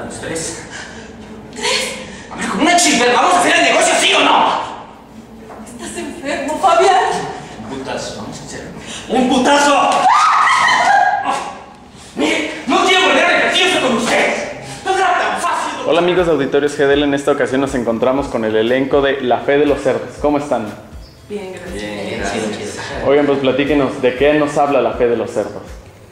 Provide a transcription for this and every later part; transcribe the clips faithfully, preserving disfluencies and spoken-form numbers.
¿A los tres? ¿Tres? A ver, con una chispa, ¿vamos a hacer el negocio, sí o no? Estás enfermo, Fabián. Un putazo, vamos a hacerlo. ¡Un putazo! Mire, no quiero volver a repetir eso con ustedes. No era tan fácil. Hola amigos de Auditorios G D L, en esta ocasión nos encontramos con el elenco de La Fe de los Cerdos. ¿Cómo están? Bien, gracias. Bien, gracias. Oigan, pues platíquenos, ¿de qué nos habla La Fe de los Cerdos?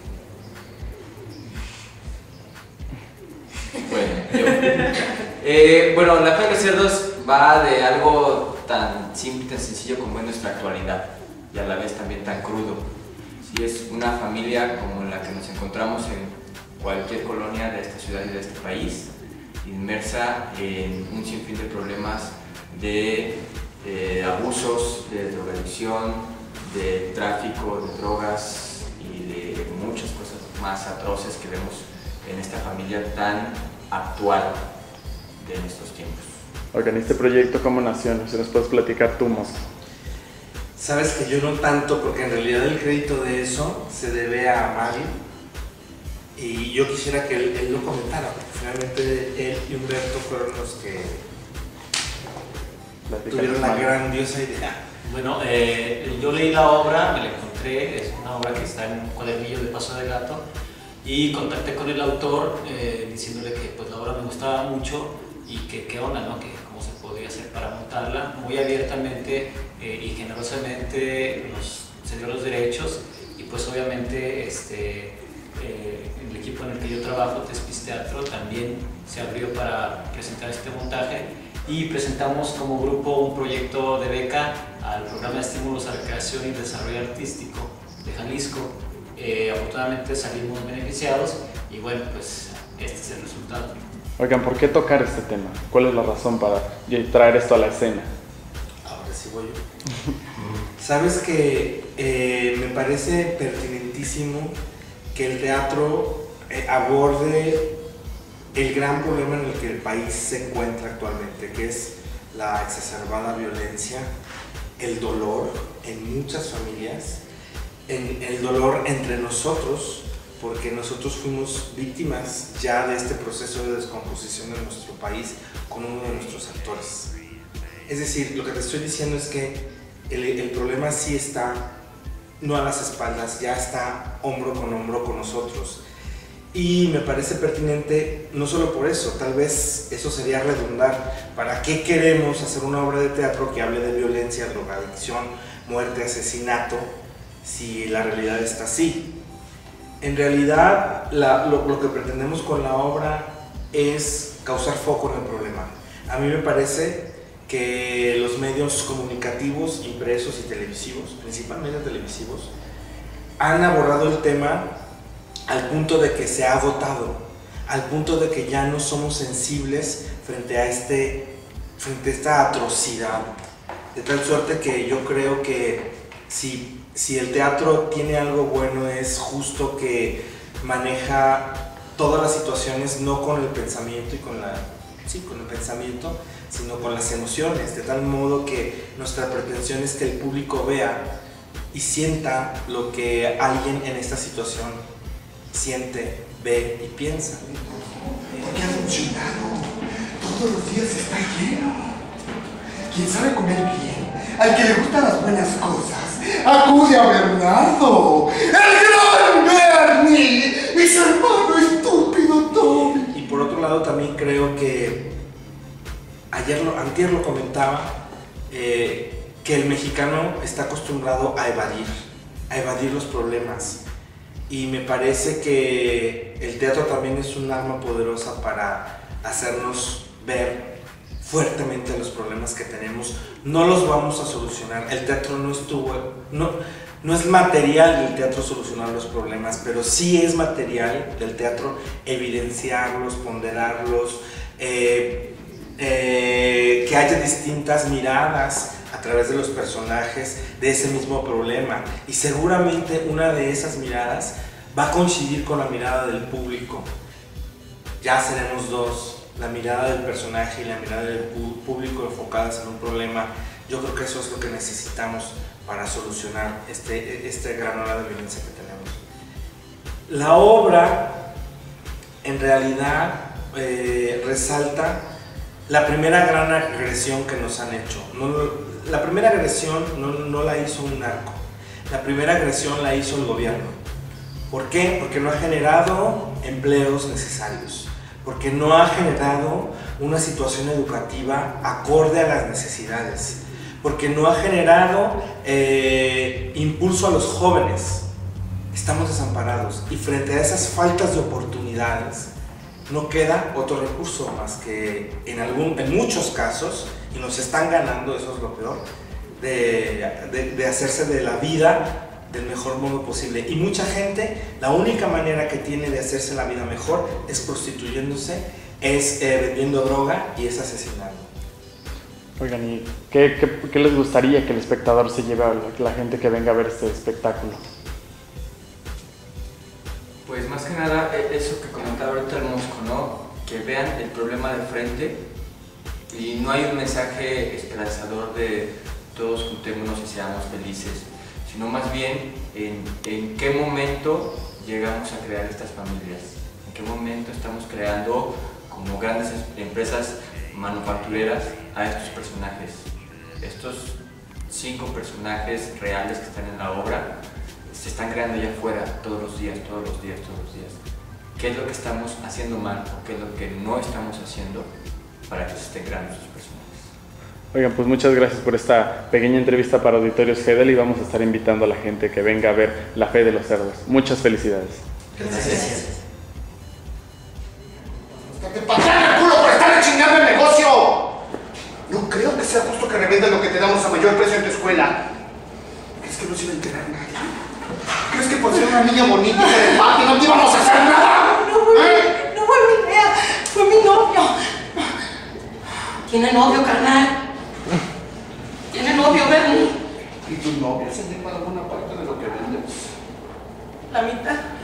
Bueno, yo. Eh, bueno, La Fe de los Cerdos va de algo tan simple, tan sencillo como es nuestra actualidad y a la vez también tan crudo. Si es una familia como la que nos encontramos en cualquier colonia de esta ciudad y de este país, inmersa en un sinfín de problemas de eh, abusos, de drogadicción, de tráfico de drogas y de muchas cosas más atroces que vemos en esta familia tan actual de estos tiempos. Oigan, ¿este proyecto cómo nació? ¿Si nos puedes platicar tú, Mosco? Sabes que yo no tanto, porque en realidad el crédito de eso se debe a Mario. Y yo quisiera que él, él lo comentara, porque finalmente él y Humberto fueron los que Platícanos, tuvieron la Mario. grandiosa idea. Bueno, eh, yo leí la obra, me la encontré, es una obra que está en un cuadernillo de Paso de Gato, y contacté con el autor eh, diciéndole que pues, la obra me gustaba mucho y que qué onda, ¿no? Que cómo se podía hacer para montarla. Muy abiertamente eh, y generosamente nos cedió los derechos y pues obviamente este, eh, el equipo en el que yo trabajo, Tespis Teatro, también se abrió para presentar este montaje y presentamos como grupo un proyecto de beca al Programa de Estímulos a la Creación y Desarrollo Artístico de Jalisco. Eh, afortunadamente salimos beneficiados y bueno, pues este es el resultado. Oigan, ¿por qué tocar este tema? ¿Cuál es la razón para traer esto a la escena? Ahora sí voy yo. Sabes que eh, me parece pertinentísimo que el teatro eh, aborde el gran problema en el que el país se encuentra actualmente, que es la exacerbada violencia, el dolor en muchas familias, en el dolor entre nosotros, porque nosotros fuimos víctimas ya de este proceso de descomposición en nuestro país con uno de nuestros actores. Es decir, lo que te estoy diciendo es que el, el problema sí está, no a las espaldas, ya está hombro con hombro con nosotros. Y me parece pertinente, no solo por eso, tal vez eso sería redundar. ¿Para qué queremos hacer una obra de teatro que hable de violencia, drogadicción, muerte, asesinato, si la realidad está así? En realidad, la, lo, lo que pretendemos con la obra es causar foco en el problema. A mí me parece que los medios comunicativos, impresos y televisivos, principalmente televisivos, han abordado el tema al punto de que se ha agotado, al punto de que ya no somos sensibles frente a, este, frente a esta atrocidad, de tal suerte que yo creo que si Si el teatro tiene algo bueno, es justo que maneja todas las situaciones no con el pensamiento y con la, sí, con el pensamiento, sino con las emociones, de tal modo que nuestra pretensión es que el público vea y sienta lo que alguien en esta situación siente, ve y piensa. ¿Qué ha funcionado? Todos los días está lleno. ¿Quién sabe comer bien? Al que le gustan las buenas cosas, acude a Bernardo, el gran Bernie, y su hermano estúpido Tommy. Y por otro lado también creo que, ayer lo, antier lo comentaba, eh, que el mexicano está acostumbrado a evadir, a evadir los problemas. Y me parece que el teatro también es un arma poderosa para hacernos ver fuertemente los problemas que tenemos. No los vamos a solucionar. El teatro no estuvo, no, no es material del teatro solucionar los problemas, pero sí es material del teatro evidenciarlos, ponderarlos, eh, eh, que haya distintas miradas a través de los personajes de ese mismo problema. Y seguramente una de esas miradas va a coincidir con la mirada del público. Ya seremos dos. La mirada del personaje y la mirada del público enfocadas en un problema. Yo creo que eso es lo que necesitamos para solucionar este, este gran ola de violencia que tenemos. La obra, en realidad, eh, resalta la primera gran agresión que nos han hecho. No, la primera agresión no, no la hizo un narco, la primera agresión la hizo el gobierno. ¿Por qué? Porque no ha generado empleos necesarios, porque no ha generado una situación educativa acorde a las necesidades, porque no ha generado eh, impulso a los jóvenes. Estamos desamparados y frente a esas faltas de oportunidades no queda otro recurso más que en, algún, en muchos casos, y nos están ganando, eso es lo peor, de, de, de hacerse de la vida del mejor modo posible. Y mucha gente, la única manera que tiene de hacerse la vida mejor es prostituyéndose, es eh, vendiendo droga y es asesinando. Oigan, ¿y qué, qué, qué les gustaría que el espectador se lleve a la, la gente que venga a ver este espectáculo? Pues más que nada, eso que comentaba ahorita el Mosco, ¿no? Que vean el problema de frente y no hay un mensaje esperanzador de todos juntémonos y seamos felices, sino más bien en, en qué momento llegamos a crear estas familias, en qué momento estamos creando como grandes empresas manufactureras a estos personajes, estos cinco personajes reales que están en la obra. Se están creando allá afuera todos los días, todos los días, todos los días. ¿Qué es lo que estamos haciendo mal o qué es lo que no estamos haciendo para que se estén creando esos personajes? Oigan, pues muchas gracias por esta pequeña entrevista para Auditorios G D L y vamos a estar invitando a la gente que venga a ver La Fe de los Cerdos. Muchas felicidades. Gracias. ¡Que te patean el culo por estarle chingando el negocio! No creo que sea justo que revendas lo que te damos a mayor precio en tu escuela. ¿Crees que no se iba a enterar nadie? ¿Crees que por ser una niña bonita y de papi no te íbamos a hacer nada? No fue, ¿Eh? no fue mi idea, fue mi novio. Tiene novio, carnal. Tiene novio, Bernie. ¿Y tus novios se llevan alguna parte de lo que vendes? La mitad.